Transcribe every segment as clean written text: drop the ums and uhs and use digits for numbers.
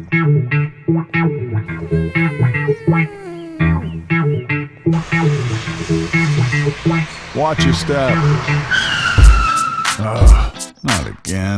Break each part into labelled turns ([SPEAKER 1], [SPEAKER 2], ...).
[SPEAKER 1] Watch your step. Not again.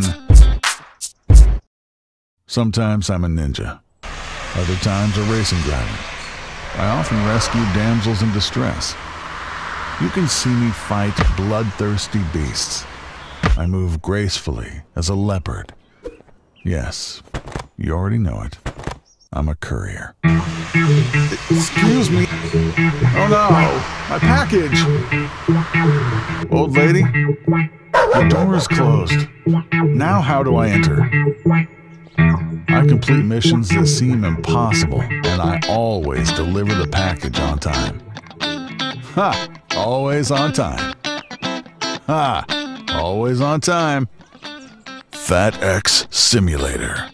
[SPEAKER 1] Sometimes I'm a ninja. Other times a racing driver. I often rescue damsels in distress. You can see me fight bloodthirsty beasts. I move gracefully as a leopard. Yes, you already know it. I'm a courier. Excuse me. Oh no, my package. Old lady, the door is closed. Now how do I enter? I complete missions that seem impossible, and I always deliver the package on time. Ha! Always on time. Ha! Always on time. FatEx Simulator.